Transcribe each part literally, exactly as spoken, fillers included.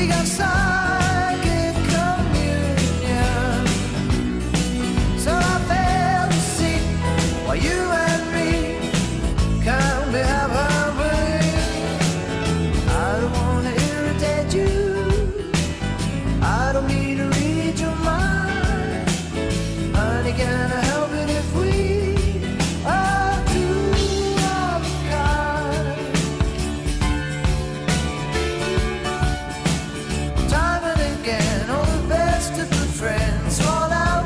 We got psychic communion. So I fell asleep while you and me can't be have our way. I don't wanna irritate you, I don't mean to read your mind. Honey, can I help it if we are two of a kind? Time and again, all the best of the friends fall out.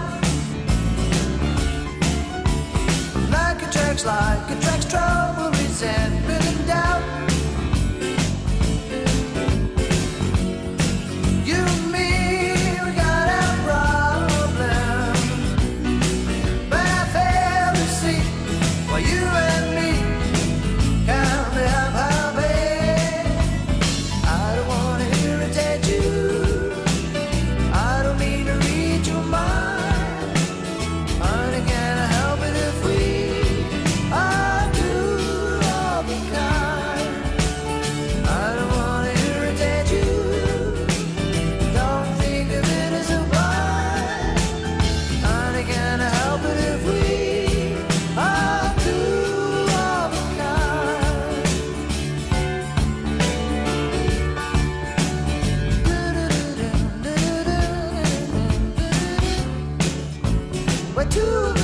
Like attracts like, attracts trouble, resentment and doubt. You and me, we got our problem. But I fell asleep while you and me can't be have our way. I don't wanna irritate you, I don't mean to read your mind. Honey, can I help it if we are two of a kind? I don't wanna irritate you, don't think of it as a blind. Honey, can I help it if we are two of a kind? We're two